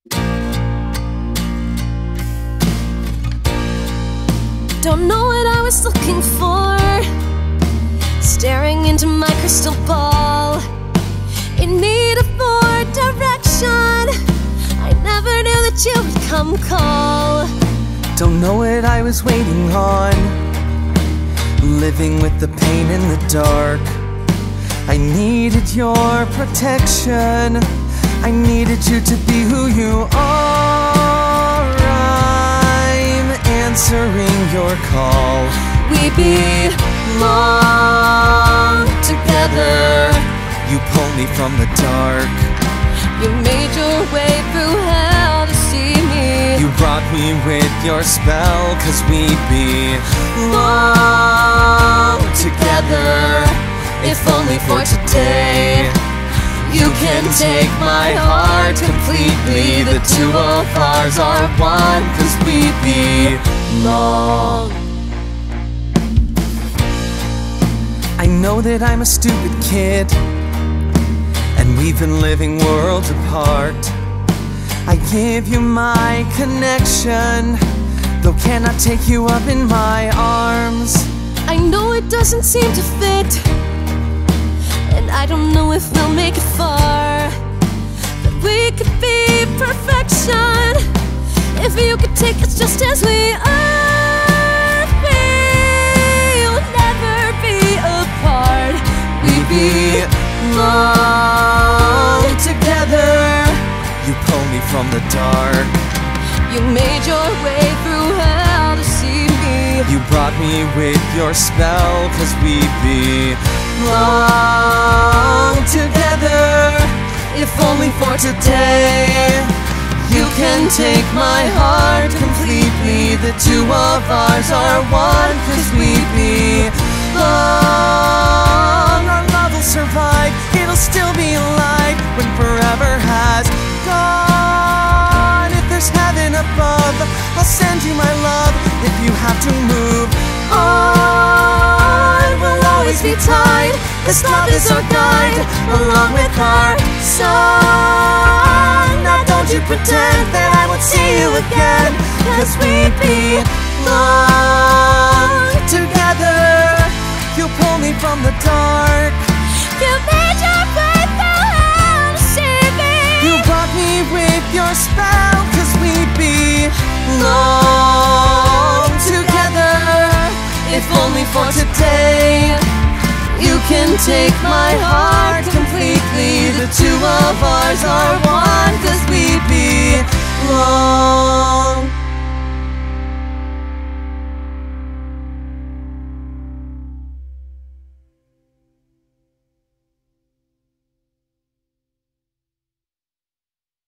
Don't know what I was looking for, staring into my crystal ball, in need of more direction. I never knew that you would come call. Don't know what I was waiting on, living with the pain in the dark. I needed your protection, I needed you to be who you are. I'm answering your call. We belong together. You pulled me from the dark. You made your way through hell to see me. You brought me with your spell, 'cause we belong together. If only for today. You can take my heart completely. The two of ours are one, 'cause we belong. I know that I'm a stupid kid, and we've been living worlds apart. I give you my connection, though cannot take you up in my arms. I know it doesn't seem to fit, and I don't know if we'll make it far, but we could be perfection if you could take us just as we are. We'll never be apart. We belong together. You pull me from the dark. You made your way through hell to see me. You brought me with your spell, 'cause we belong together. If only for today. You can take my heart completely. The two of ours are one, 'cause we belong. Our love will survive, it'll still be alive when forever has gone. If there's heaven above, I'll send you my love. If you have to move on, we'll always be tied. This love is our guide, along with our song. Now don't you pretend that I won't see you again, 'cause we belong together. You pull me from the dark. You made your way through hell to see me. You brought me with your spell, 'cause we belong together. If only for today. You can take my heart completely. The two of ours are one, 'cause we belong.